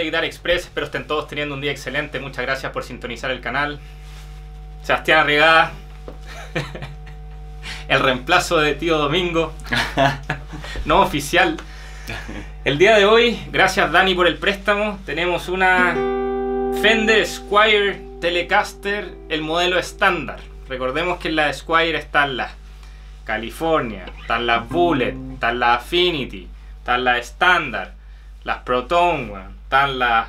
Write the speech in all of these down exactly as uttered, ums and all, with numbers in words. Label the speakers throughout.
Speaker 1: Guitar Express, espero estén todos teniendo un día excelente. Muchas gracias por sintonizar el canal. Sebastián Arriagada, el reemplazo de tío Domingo, no oficial. El día de hoy, gracias Dani por el préstamo, tenemos una Fender Squier Telecaster, el modelo estándar. Recordemos que en la Squier están las California, están las Bullet, están las Affinity, están las estándar, las Proton, están las...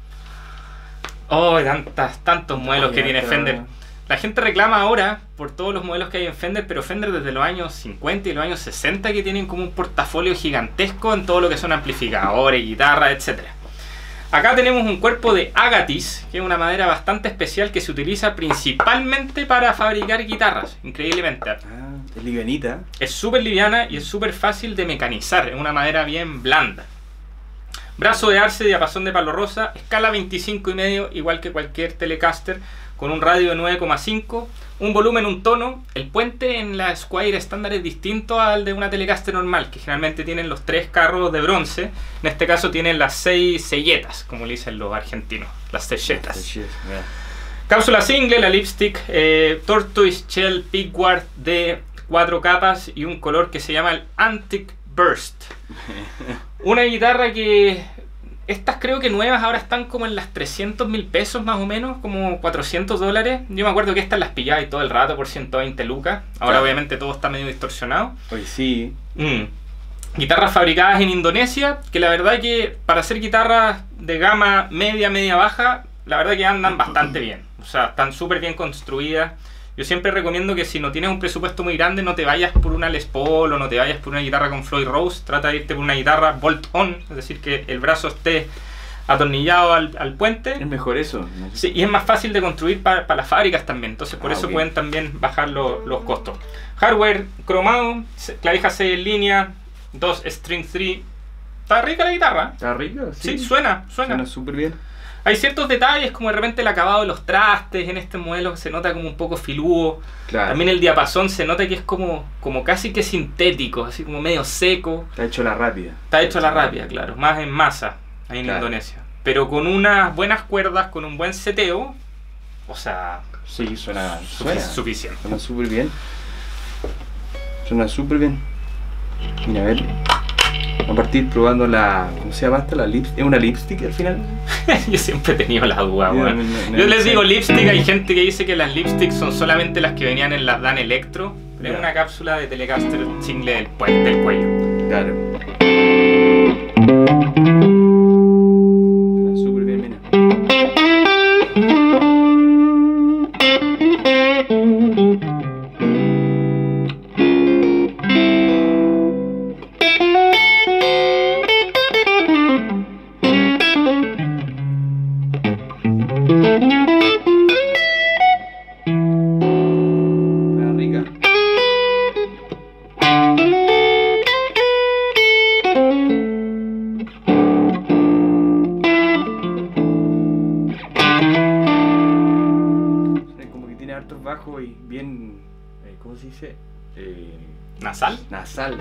Speaker 1: Oh, tantas, tantos modelos que tiene Fender. La gente reclama ahora por todos los modelos que hay en Fender, pero Fender desde los años cincuenta y los años sesenta que tienen como un portafolio gigantesco en todo lo que son amplificadores, guitarras, etcétera. Acá tenemos un cuerpo de Agatis, que es una madera bastante especial que se utiliza principalmente para fabricar guitarras, increíblemente.
Speaker 2: Ah, es livianita.
Speaker 1: Es súper liviana y es súper fácil de mecanizar, es una madera bien blanda. Brazo de arce, diapasón de palo rosa, escala veinticinco y medio, igual que cualquier Telecaster, con un radio de nueve coma cinco, un volumen, un tono. El puente en la Squier estándar es distinto al de una Telecaster normal, que generalmente tienen los tres carros de bronce. En este caso tienen las seis selletas, como le dicen los argentinos, las selletas. Cápsula single, la lipstick eh, Tortoise Shell Pigward de cuatro capas y un color que se llama el Antique Burst. Una guitarra que... Estas creo que nuevas ahora están como en las trescientos mil pesos más o menos, como cuatrocientos dólares. Yo me acuerdo que estas las pillaba y todo el rato por ciento veinte lucas. Ahora claro, obviamente todo está medio distorsionado.
Speaker 2: Hoy sí.
Speaker 1: Mm. Guitarras fabricadas en Indonesia, que la verdad que para hacer guitarras de gama media, media baja, la verdad que andan bastante bien. O sea, están súper bien construidas. Yo siempre recomiendo que si no tienes un presupuesto muy grande, no te vayas por una Les Paul o no te vayas por una guitarra con Floyd Rose. Trata de irte por una guitarra bolt-on, es decir, que el brazo esté atornillado al, al puente.
Speaker 2: Es mejor eso.
Speaker 1: Sí, y es más fácil de construir para, para las fábricas también. Entonces por
Speaker 2: ah,
Speaker 1: eso
Speaker 2: okay.
Speaker 1: pueden también bajar lo, los costos. Hardware cromado, clavija seis en línea, dos string tres. Está rica la guitarra.
Speaker 2: Está rica, sí.
Speaker 1: Sí, suena, suena.
Speaker 2: Suena súper bien.
Speaker 1: Hay ciertos detalles, como de repente el acabado de los trastes en este modelo se nota como un poco filudo.
Speaker 2: Claro.
Speaker 1: También el diapasón se nota que es como, como casi que sintético, así como medio seco.
Speaker 2: Está hecho a la rápida.
Speaker 1: Está hecho a la rápida, claro, más en masa, ahí en
Speaker 2: claro.
Speaker 1: Indonesia. Pero con unas buenas cuerdas, con un buen seteo, o sea...
Speaker 2: Sí, suena,
Speaker 1: su
Speaker 2: suena
Speaker 1: suficiente.
Speaker 2: Suena súper bien. Suena súper bien. Mira, a ver... Vamos a partir probando la... ¿Cómo se llama esta? La lip, ¿es una lipstick al final?
Speaker 1: Yo siempre he tenido la duda,
Speaker 2: no,
Speaker 1: bueno.
Speaker 2: no, no,
Speaker 1: Yo
Speaker 2: no,
Speaker 1: les
Speaker 2: sí.
Speaker 1: digo lipstick, hay gente que dice que las lipsticks son solamente las que venían en las Dan Electro. Pero yeah. Es una cápsula de Telecaster single del, del cuello.
Speaker 2: Claro. Suena súper bien, mira. Bajo y bien, eh, ¿cómo se dice? Eh,
Speaker 1: ¿Nasal?
Speaker 2: Nasal.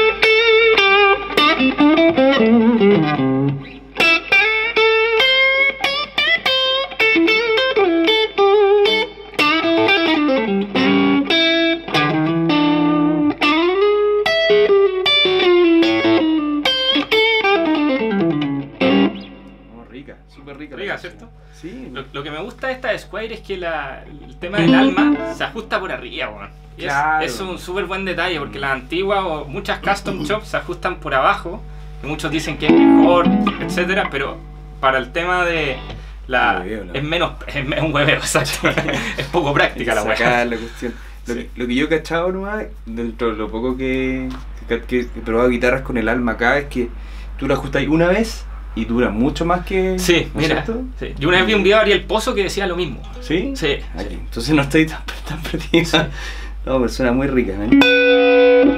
Speaker 2: Oh, rica, súper rica.
Speaker 1: Rica, ¿cierto?
Speaker 2: Sí.
Speaker 1: Lo, lo que me gusta de esta Squier es que la, el tema del alma se ajusta por arriba, bueno. Y
Speaker 2: claro.
Speaker 1: es, es un súper buen detalle porque las antiguas o muchas custom shops se ajustan por abajo, que muchos dicen que es mejor, etcétera, pero para el tema de la
Speaker 2: hueveo, ¿no?
Speaker 1: es menos es un hueveo, exacto. Es poco práctica la hueá.
Speaker 2: La cuestión. Lo,
Speaker 1: Sí.
Speaker 2: que, lo que yo he cachado nomás, dentro de lo poco que, que, que he probado guitarras con el alma acá, es que tú la ajustas una vez y dura mucho más que...
Speaker 1: Sí,
Speaker 2: ¿no es
Speaker 1: mira.
Speaker 2: cierto?
Speaker 1: Sí. Yo una vez vi un video de Ariel Pozo que decía lo mismo.
Speaker 2: ¿Sí?
Speaker 1: Sí.
Speaker 2: Aquí.
Speaker 1: Sí.
Speaker 2: Entonces no estoy tan, tan perdida.
Speaker 1: Sí.
Speaker 2: No, pero suena muy rica, ¿eh?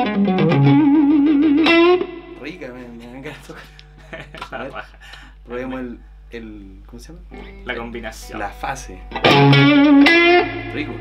Speaker 2: Rica, me, me dan ganas de tocar. A
Speaker 1: La
Speaker 2: ver,
Speaker 1: raja.
Speaker 2: probemos el, el. ¿Cómo se llama?
Speaker 1: La combinación.
Speaker 2: La fase. Rico.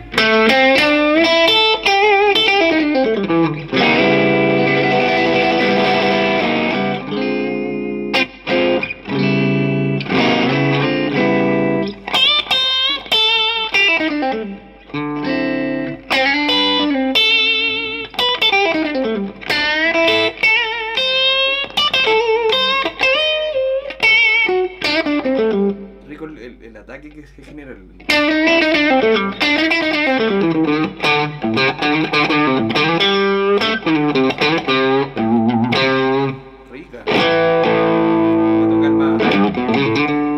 Speaker 2: Rico el, el, el ataque que se genera. El... Rica. Voy a tocar más.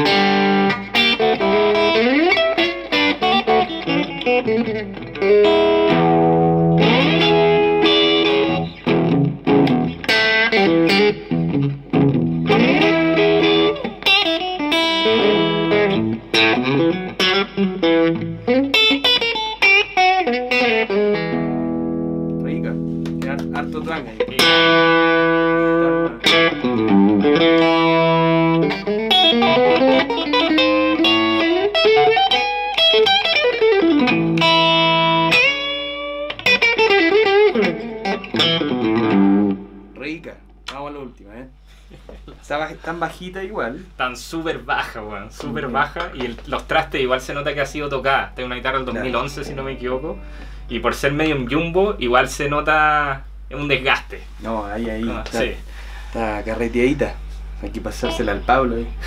Speaker 2: Rica. Tiene harto twang ahí.
Speaker 1: Sí.
Speaker 2: Rica. Vamos a la última, ¿eh? Está baj- tan bajita igual.
Speaker 1: Tan súper baja, weón. Súper
Speaker 2: Mm.
Speaker 1: baja. Y el- los trastes igual se nota que ha sido tocada. Esta es una guitarra del dos mil once, si no me equivoco. Y por ser medio en jumbo, igual se nota un desgaste.
Speaker 2: No, ahí, ahí.
Speaker 1: Ah,
Speaker 2: está,
Speaker 1: sí.
Speaker 2: está carreteadita. Hay que pasársela al Pablo ahí.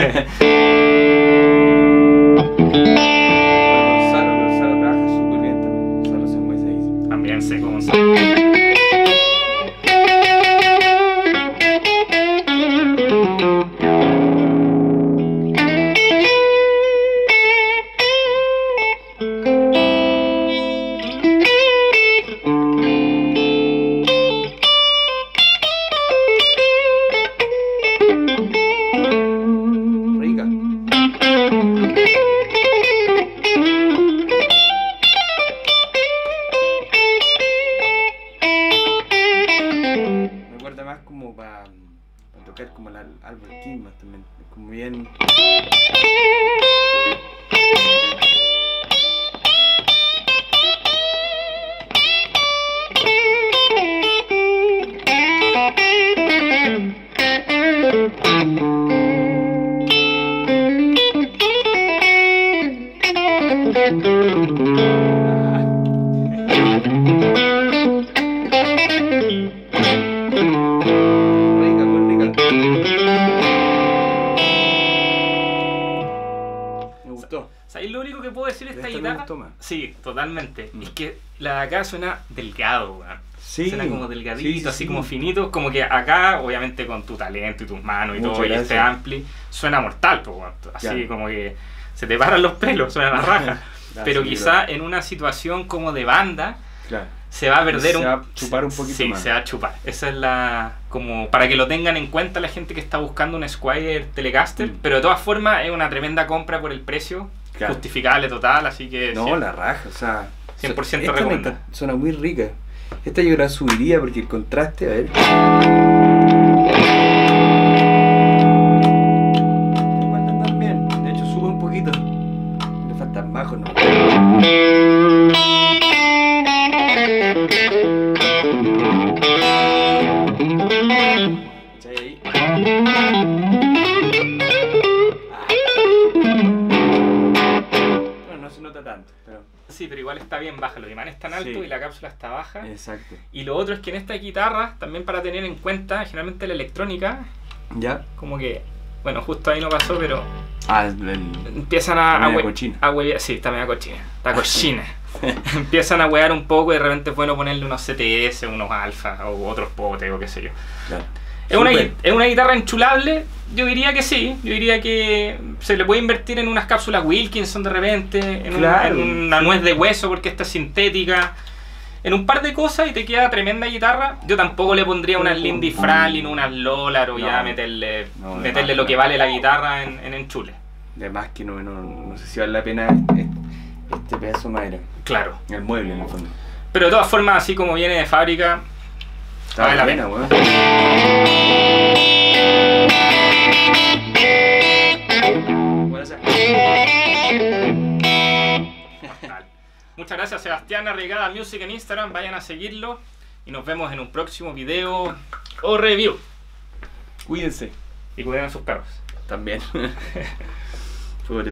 Speaker 2: Gonzalo, Gonzalo trabaja súper bien también. Gonzalo se mueve ahí.
Speaker 1: También sé cómo se...
Speaker 2: Rica. Me acuerda más como para tocar como el Al- Albert King más también. Es como bien. Rica, muy rica. Me gustó.
Speaker 1: ¿Sabéis lo único que puedo decir de esta
Speaker 2: Esta me
Speaker 1: guitarra?
Speaker 2: gustó más.
Speaker 1: Sí, totalmente.
Speaker 2: Mm.
Speaker 1: Es que la de acá suena delgado, weón.
Speaker 2: Sí.
Speaker 1: Suena como delgadito,
Speaker 2: Sí, sí,
Speaker 1: así
Speaker 2: sí.
Speaker 1: como finito. Como que acá, obviamente con tu talento y tus manos y
Speaker 2: Muchas
Speaker 1: todo, y este
Speaker 2: gracias.
Speaker 1: ampli, suena mortal, pues, weón. Así
Speaker 2: Claro.
Speaker 1: como que se te paran los pelos, suena la raja.
Speaker 2: Gracias,
Speaker 1: Pero
Speaker 2: mi
Speaker 1: quizá
Speaker 2: brother.
Speaker 1: en una situación como de banda,
Speaker 2: Claro.
Speaker 1: se va a perder
Speaker 2: Se
Speaker 1: un...
Speaker 2: va a chupar un poquito
Speaker 1: sí,
Speaker 2: más.
Speaker 1: se va a chupar. Esa es la... como para que lo tengan en cuenta la gente que está buscando un Squier Telecaster.
Speaker 2: Mm.
Speaker 1: Pero de todas formas es una tremenda compra por el precio.
Speaker 2: Claro.
Speaker 1: Justificable total, así que...
Speaker 2: No,
Speaker 1: sí.
Speaker 2: la raja, o sea.
Speaker 1: cien por ciento
Speaker 2: esta me
Speaker 1: recomendada.
Speaker 2: encanta, suena muy rica. Esta yo la subiría porque el contraste, a ver. Igual también. De hecho, sube un poquito. Le faltan bajos, ¿no? ¿Cachai ahí? Bueno, no se nota tanto, pero.
Speaker 1: Sí, pero igual está bien baja. Los imanes están altos
Speaker 2: Sí.
Speaker 1: y la cápsula está baja.
Speaker 2: Exacto.
Speaker 1: Y lo otro es que en estas guitarras, también para tener en cuenta, generalmente la electrónica,
Speaker 2: ¿Ya?
Speaker 1: como que, bueno, justo ahí no pasó, pero
Speaker 2: Ah, el. el-
Speaker 1: empiezan a, a,
Speaker 2: media
Speaker 1: hue-
Speaker 2: cochina.
Speaker 1: a huevear. Sí, está media cochina. Está cochina. Empiezan a huear un poco y de repente es bueno ponerle unos C T S, unos alfa o otros potes o qué sé yo.
Speaker 2: Claro.
Speaker 1: ¿Es una,
Speaker 2: Súper.
Speaker 1: gui- ¿Es una guitarra enchulable? Yo diría que sí. Yo diría que se le puede invertir en unas cápsulas Wilkinson de repente, en, un-
Speaker 2: Claro,
Speaker 1: en una
Speaker 2: sí.
Speaker 1: nuez de hueso porque esta es sintética. En un par de cosas y te queda tremenda guitarra. Yo tampoco le pondría unas Lindy Franklin, unas Lolar o
Speaker 2: No.
Speaker 1: ya meterle,
Speaker 2: No, de
Speaker 1: meterle
Speaker 2: más,
Speaker 1: lo que
Speaker 2: no.
Speaker 1: vale la guitarra en, en enchule.
Speaker 2: De más que no, no, no sé si vale la pena este, este pedazo de madera.
Speaker 1: Claro.
Speaker 2: El mueble en el fondo.
Speaker 1: Pero de todas formas, así como viene de fábrica,
Speaker 2: Está
Speaker 1: Vale la
Speaker 2: buena,
Speaker 1: pena.
Speaker 2: weón. Buena esa.
Speaker 1: Mortal. Muchas gracias, Sebastián Arriagada Music en Instagram. Vayan a seguirlo y nos vemos en un próximo video o review.
Speaker 2: Cuídense.
Speaker 1: Y cuiden a sus perros.
Speaker 2: También.